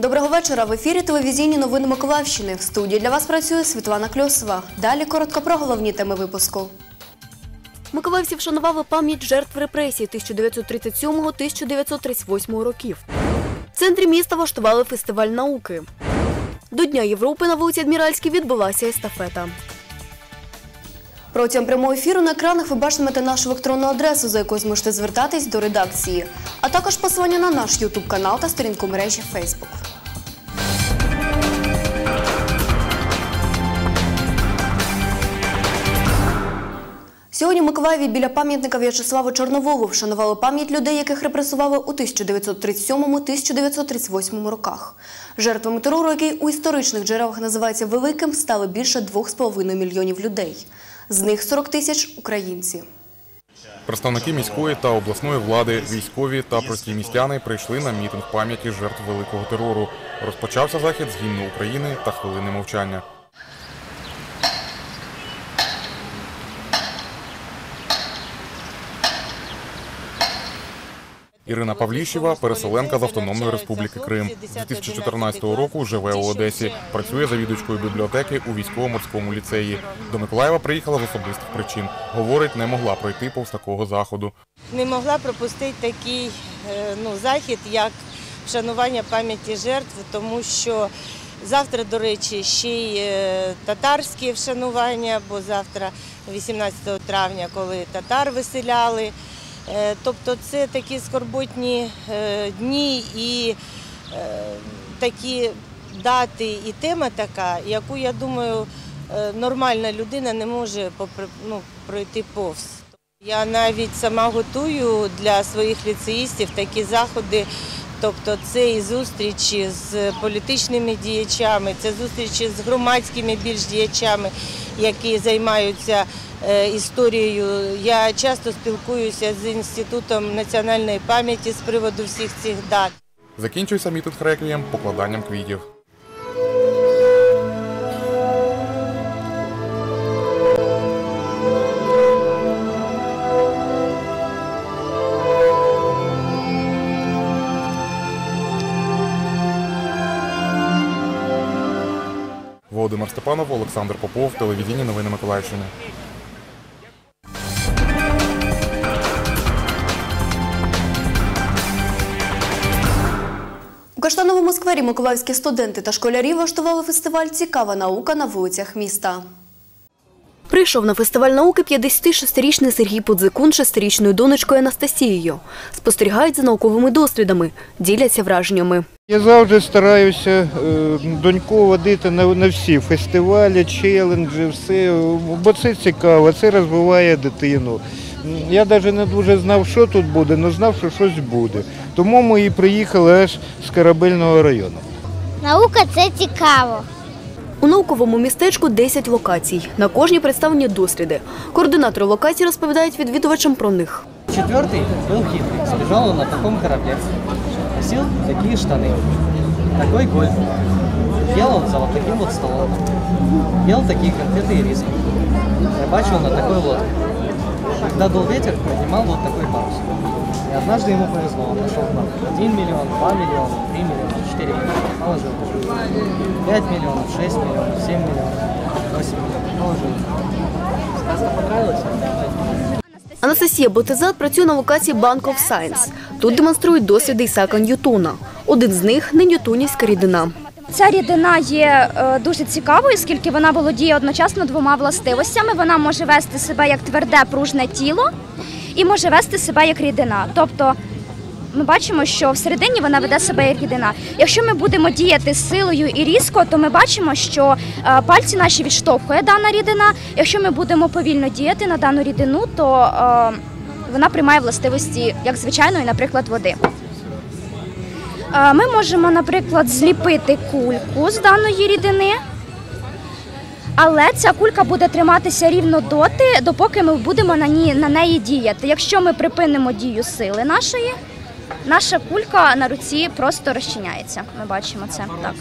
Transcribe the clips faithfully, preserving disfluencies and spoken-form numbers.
Доброго вечора. В ефірі телевізійні новини Миколаївщини. В студії для вас працює Світлана Кльосова. Далі коротко про головні теми випуску. Миколаївці вшанували пам'ять жертв репресій тисяча дев'ятсот тридцять сьомого - тисяча дев'ятсот тридцять восьмого років. В центрі міста влаштували фестиваль науки. До Дня Європи на вулиці Адміральській відбулася естафета. Протягом прямого ефіру на екранах ви бачитимете нашу електронну адресу, за якою зможете звертатись до редакції, а також посилання на наш ютуб-канал та сторінку мережі Фейсбук. Сьогодні в Миколаєві біля пам'ятника В'ячеславу Чорноволу вшанували пам'ять людей, яких репресували у тисяча дев'ятсот тридцять сьомому - тисяча дев'ятсот тридцять восьмому роках. Жертвами терору, який у історичних джерелах називається великим, стали більше двох з половиною мільйонів людей. З них сорок тисяч – українці. Представники міської та обласної влади, військові та прості містяни прийшли на мітинг пам'яті жертв великого терору. Розпочався захід з гімну України та хвилини мовчання. Ірина Павліщева – переселенка з Автономної Республіки Крим. З дві тисячі чотирнадцятого року живе у Одесі. Працює завідувачкою бібліотеки у військово-морському ліцеї. До Миколаєва приїхала з особистих причин. Говорить, не могла пройти повз такого заходу. Не могла пропустити такий ну, захід, як вшанування пам'яті жертв, тому що завтра, до речі, ще й татарське вшанування, бо завтра, вісімнадцятого травня, коли татар виселяли. Тобто це такі скорботні дні і такі дати, і тема така, яку, я думаю, нормальна людина не може ну, пройти повз. Я навіть сама готую для своїх ліцеїстів такі заходи, тобто це і зустрічі з політичними діячами, це зустрічі з громадськими більш діячами, які займаються історією. Я часто спілкуюся з Інститутом національної пам'яті з приводу всіх цих дат. Закінчується мітинг реквієм покладанням квітів. Володимир Степанов, Олександр Попов, телевізійні новини Миколаївщини. У Каштановому сквері миколаївські студенти та школярі влаштували фестиваль «Цікава наука» на вулицях міста. Прийшов на фестиваль науки п'ятдесятишестирічний Сергій Подзикун з шестирічною донечкою Анастасією. Спостерігають за науковими дослідами, діляться враженнями. Я завжди стараюся доньку водити на всі фестивалі, челенджі, все, бо це цікаво, це розвиває дитину. Я навіть не дуже знав, що тут буде, але знав, що щось буде. Тому ми і приїхали аж з Корабельного району. Наука – це цікаво. У науковому містечку десять локацій. На кожній представлені досліди. Координатори локацій розповідають відвідувачам про них. Четвертый был хитрый. Сбежал он на таком корабле. Носил такие штаны. Такой гольф. Ел он за вот таким вот столом. Ел такие конфеты и риски. Рыбачил на такой лодке. Когда дул ветер, поднимал вот такой парус. И однажды ему повезло. Он нашел один миллион, два миллиона, три миллиона, четыре миллиона. Положил. пять миллионов, шесть миллионов, семь миллионов, восемь миллионов. Положил. Сказка понравилась? Анастасія Ботезат працює на локації Bank of Science. Тут демонструють досліди Ісаака Ньютона. Один з них – неньютонівська рідина. Ця рідина є дуже цікавою, оскільки вона володіє одночасно двома властивостями. Вона може вести себе як тверде пружне тіло і може вести себе як рідина. Тобто ми бачимо, що всередині вона веде себе як рідина. Якщо ми будемо діяти з силою і різко, то ми бачимо, що пальці наші відштовхує дана рідина. Якщо ми будемо повільно діяти на дану рідину, то вона приймає властивості як звичайної, наприклад, води. Ми можемо, наприклад, зліпити кульку з даної рідини, але ця кулька буде триматися рівно доти, допоки ми будемо на, ній, на неї діяти. Якщо ми припинимо дію сили нашої, наша кулька на руці просто розчиняється. Ми бачимо це. Так.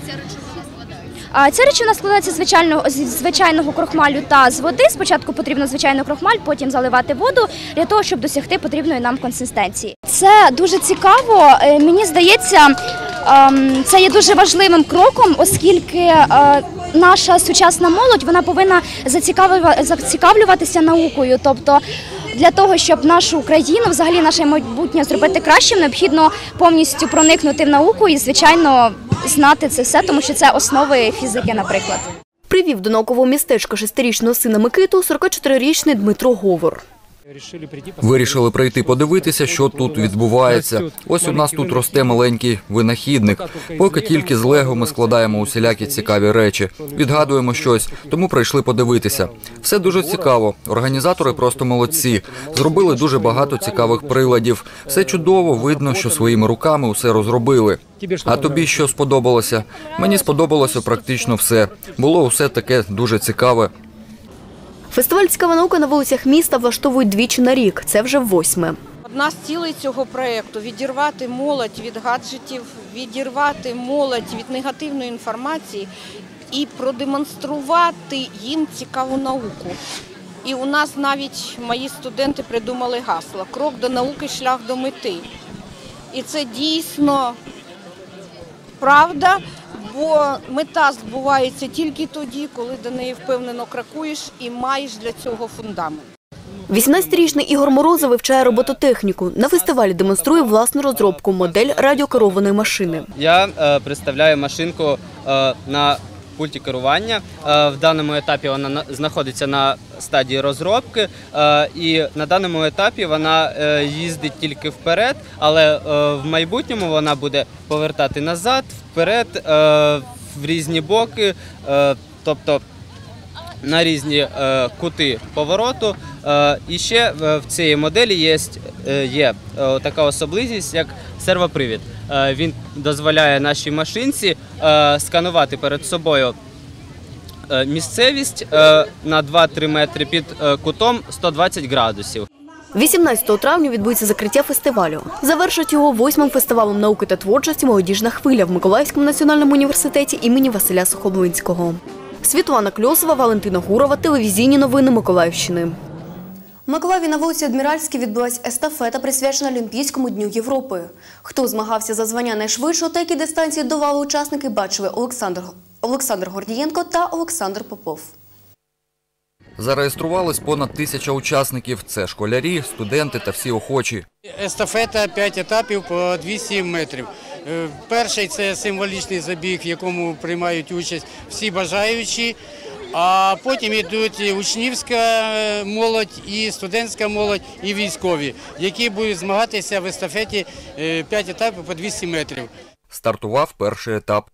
Ця речовина складається з звичайного, звичайного крохмалю та з води. Спочатку потрібно звичайний крохмаль, потім заливати воду для того, щоб досягти потрібної нам консистенції. Це дуже цікаво. Мені здається, ем, це є дуже важливим кроком, оскільки е, наша сучасна молодь вона повинна зацікавлюва- зацікавлюватися наукою. Тобто для того, щоб нашу Україну, взагалі наше майбутнє зробити кращим, необхідно повністю проникнути в науку і, звичайно, знати це все, тому що це основи фізики, наприклад. Привів до наукового містечка шестирічного сина Микиту сорокачотирирічний Дмитро Говор. Вирішили прийти подивитися, що тут відбувається. Ось у нас тут росте маленький винахідник. Поки тільки з лего ми складаємо усілякі цікаві речі. Відгадуємо щось, тому прийшли подивитися. Все дуже цікаво. Організатори просто молодці. Зробили дуже багато цікавих приладів. Все чудово, видно, що своїми руками усе розробили. А тобі що сподобалося? Мені сподобалося практично все. Було усе таке дуже цікаве. Фестиваль «Цікава наука» на вулицях міста влаштовують двічі на рік. Це вже восьме. Одна з цілей цього проєкту – відірвати молодь від гаджетів, відірвати молодь від негативної інформації і продемонструвати їм цікаву науку. І у нас навіть мої студенти придумали гасло «Крок до науки, шлях до мети». І це дійсно правда, бо мета збувається тільки тоді, коли до неї впевнено крокуєш і маєш для цього фундамент. вісімнадцятирічний Ігор Морозов вивчає робототехніку. На фестивалі демонструє власну розробку – модель радіокерованої машини. Я е, представляю машинку е, на пульті керування. Е, в даному етапі вона на, знаходиться на стадії розробки, е, і на даному етапі вона е, їздить тільки вперед, але е, в майбутньому вона буде повертати назад, вперед, е, в різні боки, е, тобто на різні е, кути повороту. Е, і ще в цій моделі є, є е, така особливість, як сервопривід. Е, він дозволяє нашій машинці е, сканувати перед собою е, місцевість е, на два-три метри під е, кутом сто двадцять градусів. вісімнадцятого травня відбудеться закриття фестивалю. Завершить його восьмим фестивалем науки та творчості «Молодіжна хвиля» в Миколаївському національному університеті імені Василя Сухомлинського. Світлана Кльосова, Валентина Гурова, телевізійні новини Миколаївщини. В Миколаєві на вулиці Адміральській відбулась естафета, присвячена Олімпійському дню Європи. Хто змагався за звання найшвидшого та які дистанції долали учасники, бачили Олександр, Олександр Гордієнко та Олександр Попов. Зареєструвались понад тисяча учасників. Це школярі, студенти та всі охочі. Естафета п'ять етапів по двісті метрів. Перший – це символічний забіг, в якому приймають участь всі бажаючі. А потім йдуть учнівська молодь, і студентська молодь, і військові, які будуть змагатися в естафеті п'ять етапів по двісті метрів. Стартував перший етап.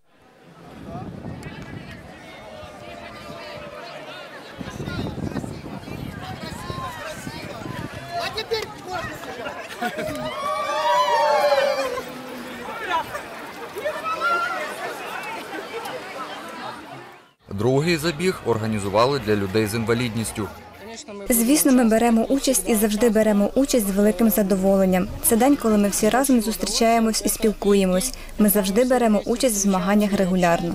Другий забіг організували для людей з інвалідністю. Звісно, ми беремо участь і завжди беремо участь з великим задоволенням. Це день, коли ми всі разом зустрічаємось і спілкуємось. Ми завжди беремо участь в змаганнях регулярно.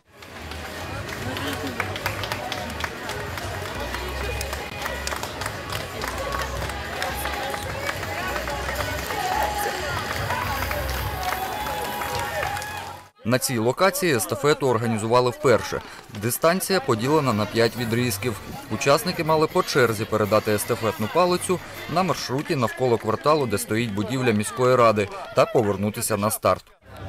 На цій локації естафету організували вперше. Дистанція поділена на п'ять відрізків. Учасники мали по черзі передати естафетну палицю на маршруті навколо кварталу, де стоїть будівля міської ради, та повернутися на старт.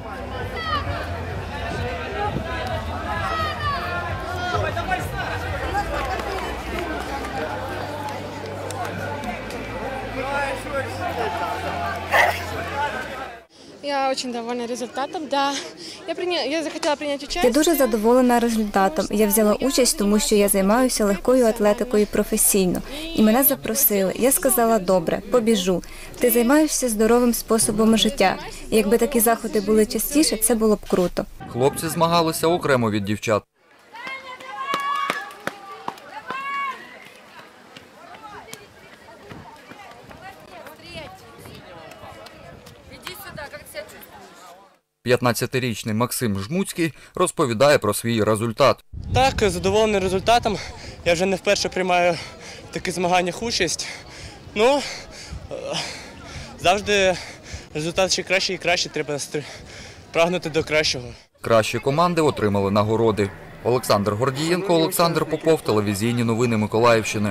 Я дуже довольна результатом. Да. Я, прийня... я захотіла прийняти участь. Я дуже задоволена результатом. Я взяла участь, тому що я займаюся легкою атлетикою професійно. І мене запросили. Я сказала, добре, побіжу. Ти займаєшся здоровим способом життя. І якби такі заходи були частіше, це було б круто. Хлопці змагалися окремо від дівчат. п'ятнадцятирічний Максим Жмуцький розповідає про свій результат. Так, задоволений результатом. Я вже не вперше приймаю в таких змаганнях участь. Ну, завжди результат ще краще і краще, треба прагнути до кращого. Кращі команди отримали нагороди. Олександр Гордієнко, Олександр Попов, телевізійні новини Миколаївщини.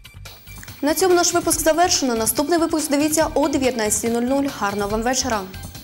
На цьому наш випуск завершено. Наступний випуск дивіться о дев'ятнадцятій нуль нуль. Гарного вам вечора.